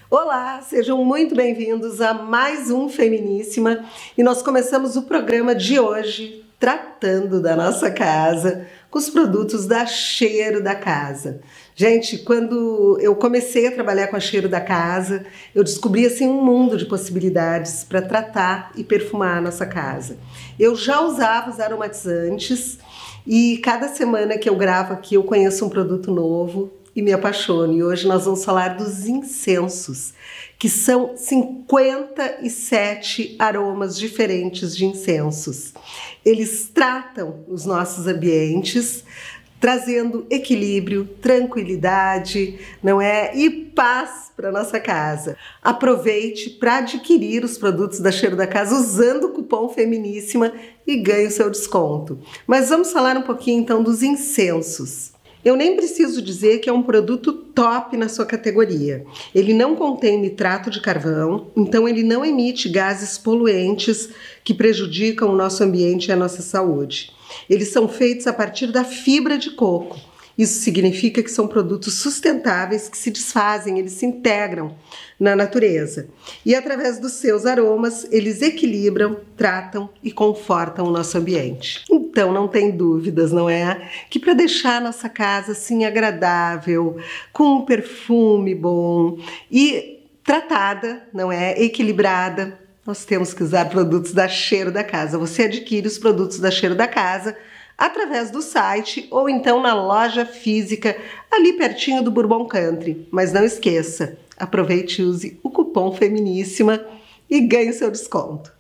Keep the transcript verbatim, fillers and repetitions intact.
Olá, sejam muito bem-vindos a mais um Feminíssima e nós começamos o programa de hoje tratando da nossa casa com os produtos da Cheiro da Casa. Gente, quando eu comecei a trabalhar com a Cheiro da Casa, eu descobri assim um mundo de possibilidades para tratar e perfumar a nossa casa. Eu já usava os aromatizantes e cada semana que eu gravo aqui eu conheço um produto novo e me apaixono. E hoje nós vamos falar dos incensos, que são cinquenta e sete aromas diferentes de incensos. Eles tratam os nossos ambientes, trazendo equilíbrio, tranquilidade, não é? E paz para nossa casa. Aproveite para adquirir os produtos da Cheiro da Casa usando o cupom Feminíssima e ganhe o seu desconto. Mas vamos falar um pouquinho então dos incensos. Eu nem preciso dizer que é um produto top na sua categoria. Ele não contém nitrato de carvão, então ele não emite gases poluentes que prejudicam o nosso ambiente e a nossa saúde. Eles são feitos a partir da fibra de coco. Isso significa que são produtos sustentáveis que se desfazem, eles se integram na natureza. E através dos seus aromas, eles equilibram, tratam e confortam o nosso ambiente. Então não tem dúvidas, não é? Que para deixar a nossa casa assim agradável, com um perfume bom e tratada, não é? Equilibrada, nós temos que usar produtos da Cheiro da Casa. Você adquire os produtos da Cheiro da Casa através do site ou então na loja física ali pertinho do Bourbon Country. Mas não esqueça, aproveite e use o cupom Feminíssima e ganhe o seu desconto.